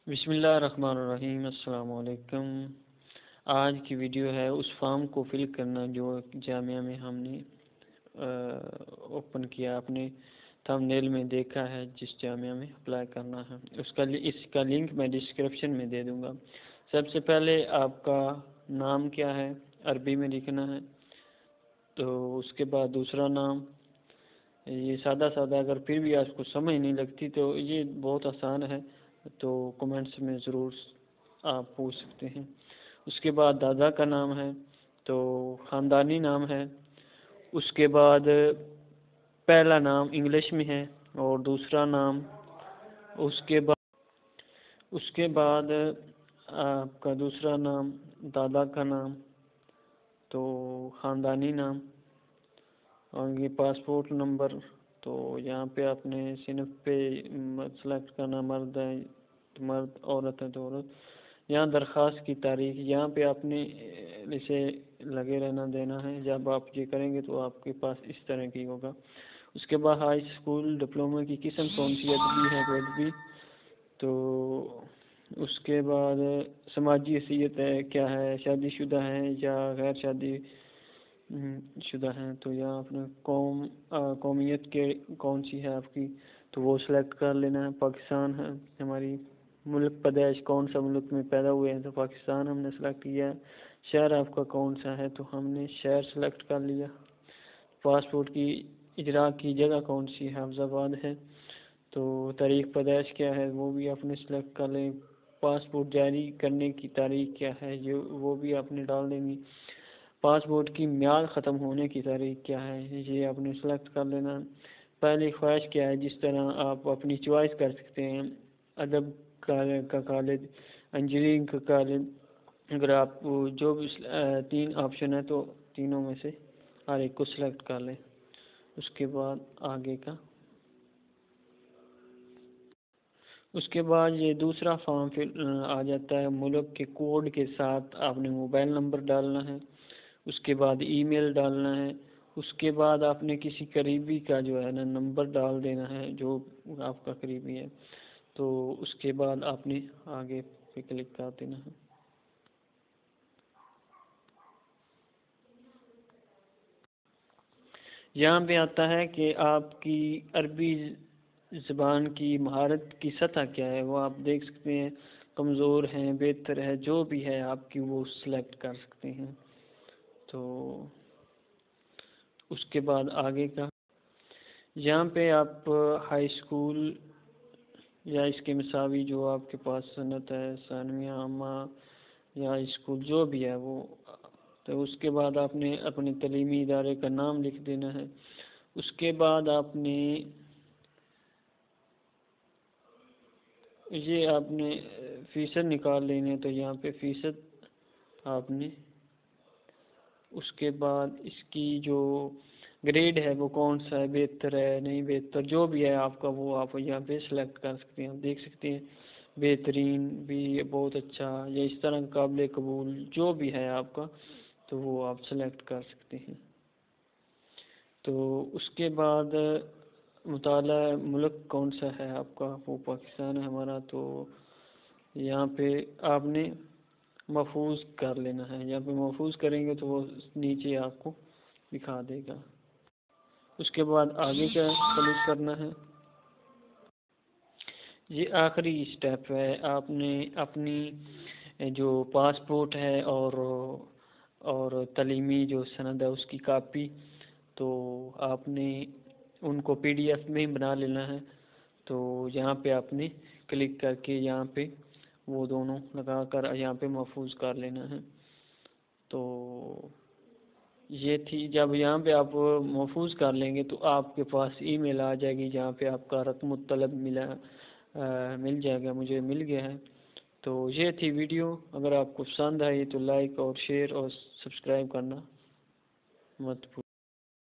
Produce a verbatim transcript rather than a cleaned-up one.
بسم اللہ الرحمن الرحیم۔ السلام علیکم۔ آج کی ویڈیو ہے اس فارم کو فل کرنا جو جامعہ میں ہم نے اوپن کیا، آپ نے تھمبنیل میں دیکھا ہے، جس جامعہ میں اپلائی کرنا ہے اس کا اس کا لنک میں ڈسکرپشن میں دے دوں گا۔ سب سے پہلے آپ کا نام کیا ہے عربی میں لکھنا ہے، تو اس کے بعد دوسرا نام، یہ سادہ سادہ، اگر پھر بھی آپ کو سمجھ نہیں لگتی تو یہ بہت آسان ہے، تو کمنٹس میں ضرور آپ پوچھ سکتے ہیں۔ اس کے بعد دادا کا نام ہے تو خاندانی نام ہے۔ اس کے بعد پہلا نام انگلش میں ہے اور دوسرا نام، اس کے بعد اس کے بعد آپ کا دوسرا نام، دادا کا نام، تو خاندانی نام، اور یہ پاسپورٹ نمبر، تو یہاں پہ آپ نے صنف پہ سلیکٹ کرنا، مرد ہے مرد، عورت ہے تو عورت۔ یہاں درخواست کی تاریخ، یہاں پہ آپ نے اسے لگے رہنا دینا ہے۔ جب آپ یہ کریں گے تو آپ کے پاس اس طرح کی ہوگا۔ اس کے بعد ہائی اسکول ڈپلومہ کی قسم کون سی، ادبی ہے تو ادبی، تو اس کے بعد سماجی حیثیت ہے کیا ہے، شادی شدہ ہے یا غیر شادی شدہ ہیں، تو یہاں آپ نے قوم قومیت کے کون سی ہے آپ کی، تو وہ سلیکٹ کر لینا ہے۔ پاکستان ہے ہماری، ملک پیدائش کون سا ملک میں پیدا ہوئے ہیں، تو پاکستان ہم نے سلیکٹ کیا ہے۔ شہر آپ کا کون سا ہے، تو ہم نے شہر سلیکٹ کر لیا۔ پاسپورٹ کی اجرا کی جگہ کون سی ہے، حفظ آباد ہے، تو تاریخ پیدائش کیا ہے وہ بھی آپ نے سلیکٹ کر لیں۔ پاسپورٹ جاری کرنے کی تاریخ کیا ہے، یہ وہ بھی آپ نے ڈال دینی۔ پاسپورٹ کی میعاد ختم ہونے کی تاریخ کیا ہے، یہ آپ نے سلیکٹ کر لینا۔ پہلی خواہش کیا ہے، جس طرح آپ اپنی چوائس کر سکتے ہیں، ادب کا کالج، انجینئرنگ کا کالج، اگر آپ جو بھی تین آپشن ہے تو تینوں میں سے ہر ایک کو سلیکٹ کر لیں۔ اس کے بعد آگے کا، اس کے بعد یہ دوسرا فارم پھر آ جاتا ہے، ملک کے کوڈ کے ساتھ آپ نے موبائل نمبر ڈالنا ہے، اس کے بعد ای میل ڈالنا ہے، اس کے بعد آپ نے کسی قریبی کا جو ہے نا نمبر ڈال دینا ہے جو آپ کا قریبی ہے، تو اس کے بعد آپ نے آگے پہ کلک کر دینا ہے۔ یہاں پہ آتا ہے کہ آپ کی عربی زبان کی مہارت کی سطح کیا ہے، وہ آپ دیکھ سکتے ہیں، کمزور ہیں، بہتر ہے، جو بھی ہے آپ کی وہ سلیکٹ کر سکتے ہیں۔ تو اس کے بعد آگے کا، یہاں پہ آپ ہائی اسکول یا اس کے مساوی جو آپ کے پاس سنت ہے، ثانویہ عامہ یا ہائی اسکول جو بھی ہے وہ، تو اس کے بعد آپ نے اپنے تعلیمی ادارے کا نام لکھ دینا ہے۔ اس کے بعد آپ نے یہ آپ نے فیصد نکال لینے، تو یہاں پہ فیصد آپ نے، اس کے بعد اس کی جو گریڈ ہے وہ کون سا ہے، بہتر ہے نہیں بہتر، جو بھی ہے آپ کا وہ آپ یہاں پہ سلیکٹ کر سکتے ہیں۔ آپ دیکھ سکتے ہیں بہترین بھی، بہت اچھا، یا اس طرح قابل قبول جو بھی ہے آپ کا، تو وہ آپ سلیکٹ کر سکتے ہیں۔ تو اس کے بعد مطالعہ ملک کون سا ہے آپ کا، وہ پاکستان ہے ہمارا، تو یہاں پہ آپ نے محفوظ کر لینا ہے۔ یہاں پہ محفوظ کریں گے تو وہ نیچے آپ کو دکھا دے گا۔ اس کے بعد آگے کا کلک کرنا ہے۔ یہ آخری اسٹیپ ہے، آپ نے اپنی جو پاسپورٹ ہے اور اور تعلیمی جو سند ہے اس کی کاپی، تو آپ نے ان کو پی ڈی ایف میں بنا لینا ہے، تو یہاں پہ آپ نے کلک کر کے یہاں پہ وہ دونوں لگا کر یہاں پہ محفوظ کر لینا ہے۔ تو یہ تھی، جب یہاں پہ آپ محفوظ کر لیں گے تو آپ کے پاس ای میل آ جائے گی جہاں پہ آپ کا رقم الطلب ملا مل جائے گا، مجھے مل گیا ہے۔ تو یہ تھی ویڈیو، اگر آپ کو پسند آئی تو لائک اور شیئر اور سبسکرائب کرنا مت بھولیں۔